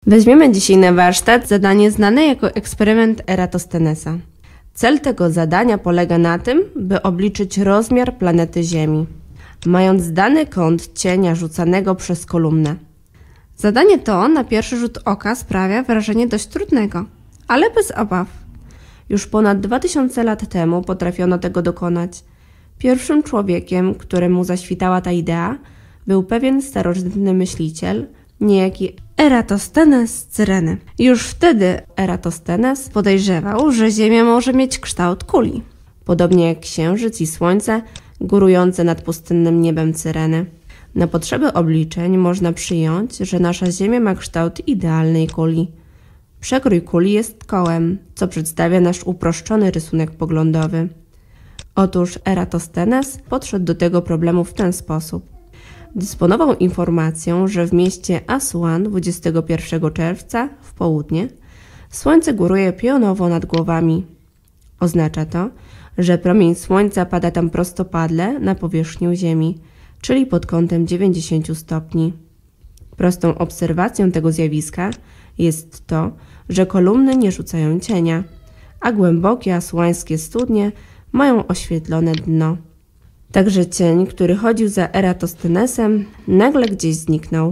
Weźmiemy dzisiaj na warsztat zadanie znane jako eksperyment Eratosthenesa. Cel tego zadania polega na tym, by obliczyć rozmiar planety Ziemi, mając dany kąt cienia rzucanego przez kolumnę. Zadanie to na pierwszy rzut oka sprawia wrażenie dość trudnego, ale bez obaw. Już ponad 2000 lat temu potrafiono tego dokonać. Pierwszym człowiekiem, któremu zaświtała ta idea, był pewien starożytny myśliciel, niejaki Eratosthenes z Cyreny. Już wtedy Eratosthenes podejrzewał, że Ziemia może mieć kształt kuli, podobnie jak Księżyc i Słońce górujące nad pustynnym niebem Cyreny. Na potrzeby obliczeń można przyjąć, że nasza Ziemia ma kształt idealnej kuli. Przekrój kuli jest kołem, co przedstawia nasz uproszczony rysunek poglądowy. Otóż Eratosthenes podszedł do tego problemu w ten sposób. Dysponował informacją, że w mieście Asuan 21 czerwca w południe słońce góruje pionowo nad głowami. Oznacza to, że promień słońca pada tam prostopadle na powierzchnię Ziemi, czyli pod kątem 90 stopni. Prostą obserwacją tego zjawiska jest to, że kolumny nie rzucają cienia, a głębokie asuańskie studnie mają oświetlone dno. Także cień, który chodził za Eratosthenesem, nagle gdzieś zniknął.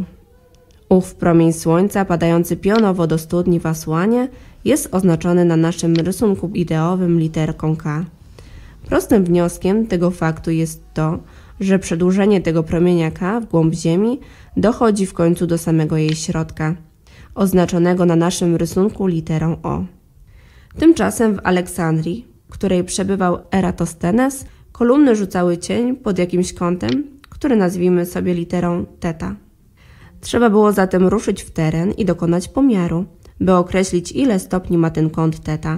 Ów promień słońca padający pionowo do studni w Asuanie jest oznaczony na naszym rysunku ideowym literką K. Prostym wnioskiem tego faktu jest to, że przedłużenie tego promienia K w głąb Ziemi dochodzi w końcu do samego jej środka, oznaczonego na naszym rysunku literą O. Tymczasem w Aleksandrii, w której przebywał Eratosthenes, kolumny rzucały cień pod jakimś kątem, który nazwijmy sobie literą θ. Trzeba było zatem ruszyć w teren i dokonać pomiaru, by określić, ile stopni ma ten kąt θ.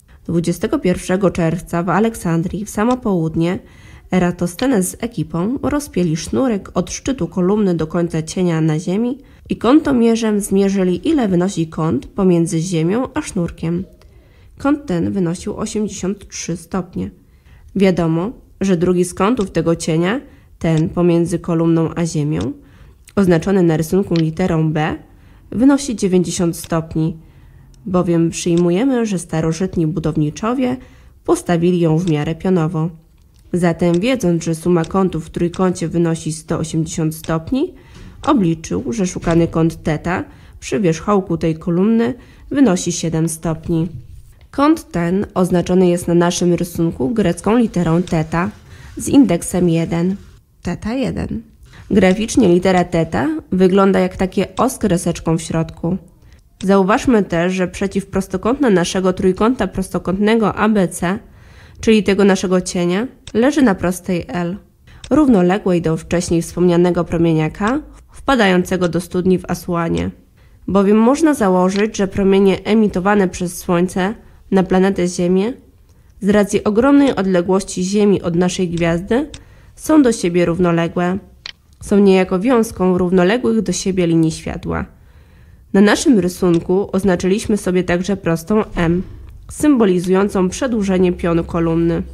21 czerwca w Aleksandrii w samo południe Eratosthenes z ekipą rozpięli sznurek od szczytu kolumny do końca cienia na Ziemi i kątomierzem zmierzyli, ile wynosi kąt pomiędzy Ziemią a sznurkiem. Kąt ten wynosił 83 stopnie. Wiadomo, że drugi z kątów tego cienia, ten pomiędzy kolumną a Ziemią, oznaczony na rysunku literą B, wynosi 90 stopni, bowiem przyjmujemy, że starożytni budowniczowie postawili ją w miarę pionowo. Zatem wiedząc, że suma kątów w trójkącie wynosi 180 stopni, obliczył, że szukany kąt θ przy wierzchołku tej kolumny wynosi 7 stopni. Kąt ten oznaczony jest na naszym rysunku grecką literą θ z indeksem 1, θ1. Graficznie litera θ wygląda jak takie os z kreseczką w środku. Zauważmy też, że przeciwprostokątna naszego trójkąta prostokątnego ABC, czyli tego naszego cienia, leży na prostej L, równoległej do wcześniej wspomnianego promienia K wpadającego do studni w Asuanie. Bowiem można założyć, że promienie emitowane przez Słońce na planetę Ziemię, z racji ogromnej odległości Ziemi od naszej gwiazdy, są do siebie równoległe. Są niejako wiązką równoległych do siebie linii światła. Na naszym rysunku oznaczyliśmy sobie także prostą M, symbolizującą przedłużenie pionu kolumny.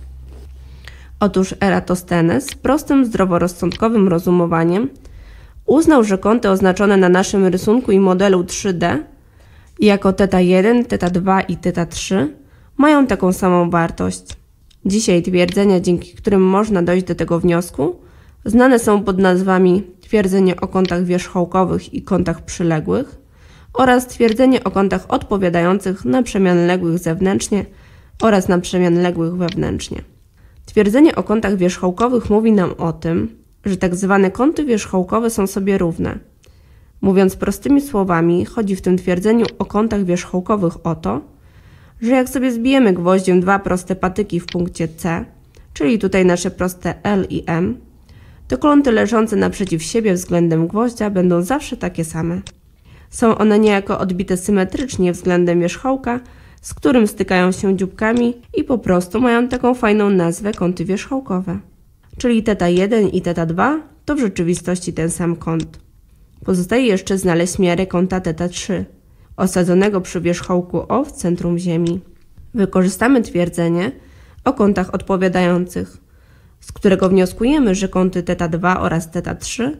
Otóż Eratosthenes prostym zdroworozsądkowym rozumowaniem uznał, że kąty oznaczone na naszym rysunku i modelu 3D jako θ1, θ2 i θ3 mają taką samą wartość. Dzisiaj twierdzenia, dzięki którym można dojść do tego wniosku, znane są pod nazwami twierdzenie o kątach wierzchołkowych i kątach przyległych oraz twierdzenie o kątach odpowiadających na przemian ległych zewnętrznie oraz na przemian ległych wewnętrznie. Twierdzenie o kątach wierzchołkowych mówi nam o tym, że tak zwane kąty wierzchołkowe są sobie równe. Mówiąc prostymi słowami, chodzi w tym twierdzeniu o kątach wierzchołkowych o to, że jak sobie zbijemy gwoździem dwa proste patyki w punkcie C, czyli tutaj nasze proste L i M, to kąty leżące naprzeciw siebie względem gwoździa będą zawsze takie same. Są one niejako odbite symetrycznie względem wierzchołka, z którym stykają się dzióbkami i po prostu mają taką fajną nazwę kąty wierzchołkowe. Czyli θ1 i θ2 to w rzeczywistości ten sam kąt. Pozostaje jeszcze znaleźć miarę kąta θ3, osadzonego przy wierzchołku O w centrum Ziemi. Wykorzystamy twierdzenie o kątach odpowiadających, z którego wnioskujemy, że kąty θ2 oraz θ3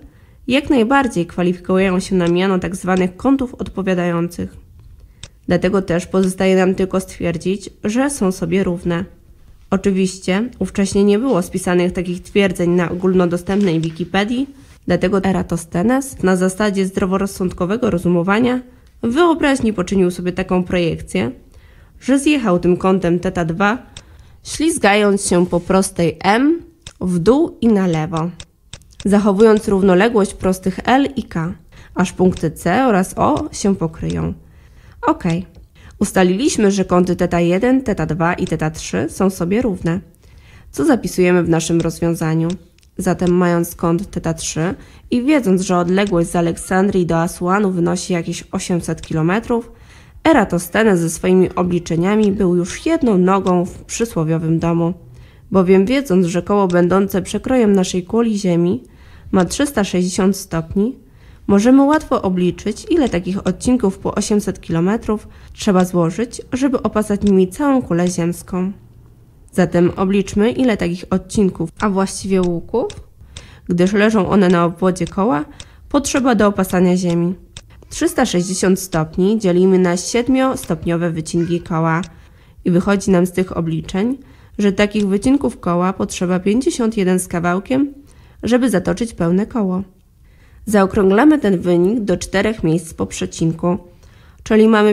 jak najbardziej kwalifikują się na miano tzw. kątów odpowiadających. Dlatego też pozostaje nam tylko stwierdzić, że są sobie równe. Oczywiście ówcześnie nie było spisanych takich twierdzeń na ogólnodostępnej Wikipedii, dlatego Eratosthenes na zasadzie zdroworozsądkowego rozumowania w wyobraźni poczynił sobie taką projekcję, że zjechał tym kątem θ2, ślizgając się po prostej M w dół i na lewo, zachowując równoległość prostych L i K, aż punkty C oraz O się pokryją. Ok, ustaliliśmy, że kąty θ1, θ2 i θ3 są sobie równe, co zapisujemy w naszym rozwiązaniu. Zatem mając kąt θ3 i wiedząc, że odległość z Aleksandrii do Asuanu wynosi jakieś 800 km, Eratosthenes ze swoimi obliczeniami był już jedną nogą w przysłowiowym domu, bowiem wiedząc, że koło będące przekrojem naszej kuli Ziemi ma 360 stopni, możemy łatwo obliczyć, ile takich odcinków po 800 km trzeba złożyć, żeby opasać nimi całą kulę ziemską. Zatem obliczmy, ile takich odcinków, a właściwie łuków, gdyż leżą one na obwodzie koła, potrzeba do opasania Ziemi. 360 stopni dzielimy na 7-stopniowe wycinki koła i wychodzi nam z tych obliczeń, że takich wycinków koła potrzeba 51 z kawałkiem, żeby zatoczyć pełne koło. Zaokrąglamy ten wynik do 4 miejsc po przecinku, czyli mamy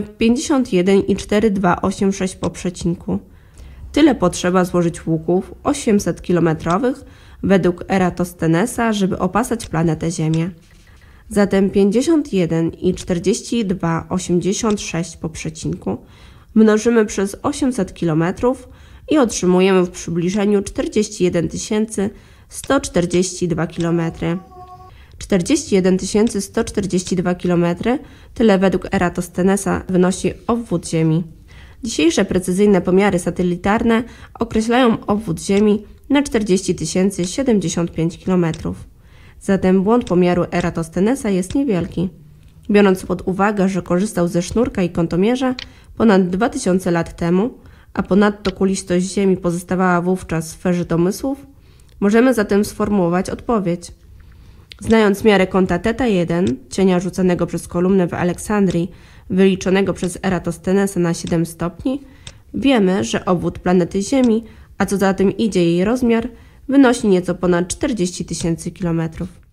51,4286 po przecinku. Tyle potrzeba złożyć łuków 800 km według Eratosthenesa, żeby opasać planetę Ziemię. Zatem 51,4286 po przecinku mnożymy przez 800 km i otrzymujemy w przybliżeniu 41 142 km. 41 142 km tyle według Eratosthenesa wynosi obwód Ziemi. Dzisiejsze precyzyjne pomiary satelitarne określają obwód Ziemi na 40 075 km. Zatem błąd pomiaru Eratosthenesa jest niewielki. Biorąc pod uwagę, że korzystał ze sznurka i kątomierza ponad 2000 lat temu, a ponadto kulistość Ziemi pozostawała wówczas w sferze domysłów, możemy zatem sformułować odpowiedź. Znając miarę kąta θ1, cienia rzucanego przez kolumnę w Aleksandrii, wyliczonego przez Eratosthenesa na 7 stopni, wiemy, że obwód planety Ziemi, a co za tym idzie jej rozmiar, wynosi nieco ponad 40 000 km.